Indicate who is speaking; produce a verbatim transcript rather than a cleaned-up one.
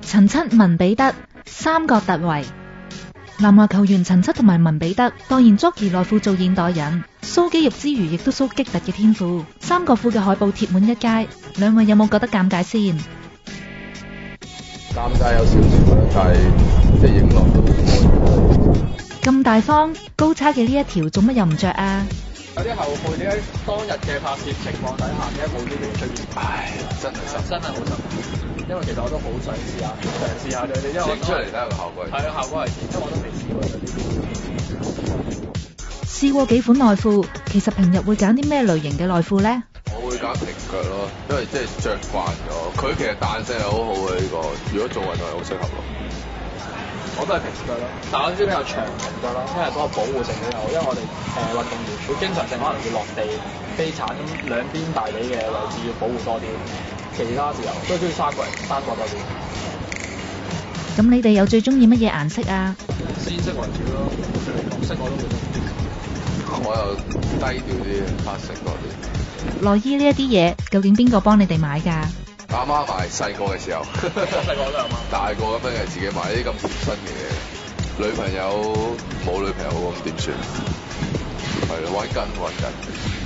Speaker 1: 陳七、文比德三角突圍。南華球員陳七同埋文比德當然捉而內褲做現代人，show肌肉之餘亦都 show 激突嘅天賦。三角褲嘅海報貼滿一街，兩位有冇覺得尷尬先？
Speaker 2: 尷尬有少少啦，但係即係影落都開。
Speaker 1: 咁大方高叉嘅呢一條做乜又唔着啊？
Speaker 3: 有啲後輩點解當日嘅拍攝情況底下點解冇呢啲出現？唉，真係真真係好辛苦。因為其實我都好想試下，嘗試下對你，因為我
Speaker 2: 出嚟睇下個效果。
Speaker 3: 係啊，效果係點？因為我都未試過呢啲。
Speaker 1: 試過幾款內褲，其實平日會揀啲咩類型嘅內褲呢？
Speaker 2: 我會揀平腳咯，因為即係着慣咗。佢其實彈性係好好嘅呢個，如果做運動係好適合咯。
Speaker 3: 我都係平腳咯，但我知比較長平腳咯，因為嗰個保護性比較好。因為我哋誒運動員會經常性可能要落地飛鏟，咁兩邊大髀嘅位置要保護多啲。其他時候都中意三角三角多啲。
Speaker 1: 咁你哋又最中意乜嘢顏色啊？
Speaker 3: 鮮色為主咯，紅色我都會中意。
Speaker 2: 我又低調啲，黑色多啲。
Speaker 1: 內衣呢一啲嘢，究竟邊個幫你哋買㗎？
Speaker 2: 阿媽買細個嘅時候，
Speaker 3: 細個都有買。
Speaker 2: 大個咁樣係自己買啲咁貼身嘅嘢。女朋友冇女朋友咁點算？係咯，揾緊揾緊。